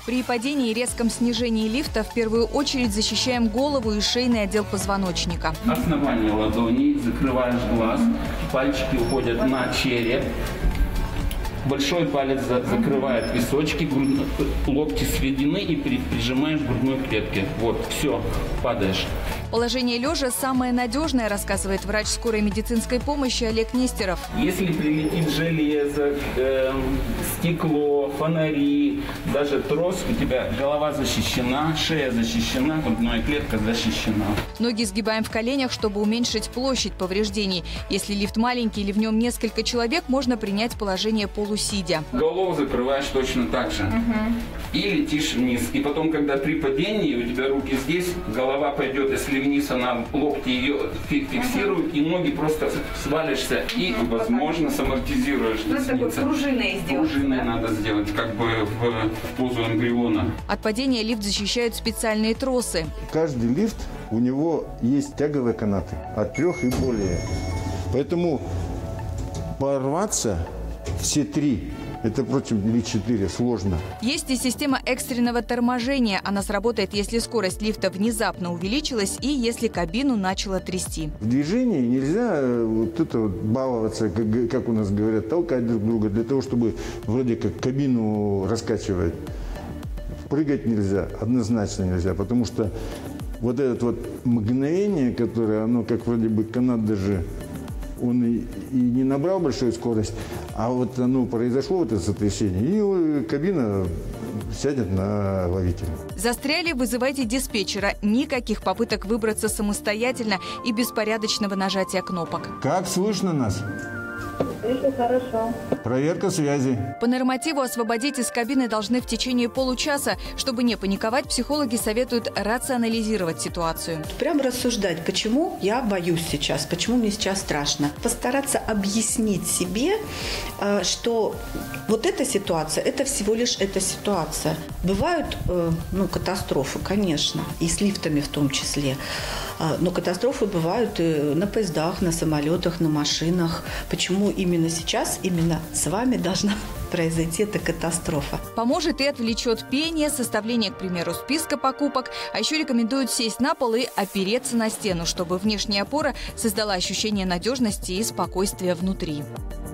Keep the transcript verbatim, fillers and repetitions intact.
При падении и резком снижении лифта в первую очередь защищаем голову и шейный отдел позвоночника. Основание ладоней, закрываешь глаз, пальчики уходят на череп. Большой палец закрывает височки, грудь, локти сведены и прижимаешь к грудной клетке. Вот, все, падаешь. Положение лежа самое надежное, рассказывает врач скорой медицинской помощи Олег Нестеров. Если прилетит железо, э, стекло, фонари, даже трос, у тебя голова защищена, шея защищена, грудная клетка защищена. Ноги сгибаем в коленях, чтобы уменьшить площадь повреждений. Если лифт маленький или в нем несколько человек, можно принять положение полусидя. Голову закрываешь точно так же. Угу. И летишь вниз. И потом, когда при падении у тебя руки здесь, голова пойдет, если вниз, она локти ее фиксирует, и ноги просто свалишься и, возможно, самортизируешь. Ну, такой пружиной сделать. Пружиной надо сделать, как бы в, в позу эмбриона. От падения лифт защищают специальные тросы. Каждый лифт, у него есть тяговые канаты от трех и более. Поэтому порваться все три, это против или четыре, сложно. Есть и система экстренного торможения. Она сработает, если скорость лифта внезапно увеличилась и если кабину начало трясти. В движении нельзя вот это вот баловаться, как, как у нас говорят, толкать друг друга для того, чтобы вроде как кабину раскачивать. Прыгать нельзя, однозначно нельзя, потому что вот это вот мгновение, которое, оно как вроде бы канат даже, он и, и не набрал большую скорость, а вот оно произошло, вот это сотрясение, и кабина сядет на ловителя. Застряли, вызывайте диспетчера. Никаких попыток выбраться самостоятельно и беспорядочного нажатия кнопок. Как слышно нас? Слышу хорошо. Проверка связи. По нормативу освободить из кабины должны в течение получаса. Чтобы не паниковать, психологи советуют рационализировать ситуацию. Прям рассуждать, почему я боюсь сейчас, почему мне сейчас страшно. Постараться объяснить себе, что вот эта ситуация, это всего лишь эта ситуация. Бывают ну, катастрофы, конечно, и с лифтами в том числе. Но катастрофы бывают и на поездах, на самолетах, на машинах. Почему именно сейчас, именно с вами должна произойти эта катастрофа? Поможет и отвлечет пение, составление, к примеру, списка покупок. А еще рекомендуют сесть на пол и опереться на стену, чтобы внешняя опора создала ощущение надежности и спокойствия внутри.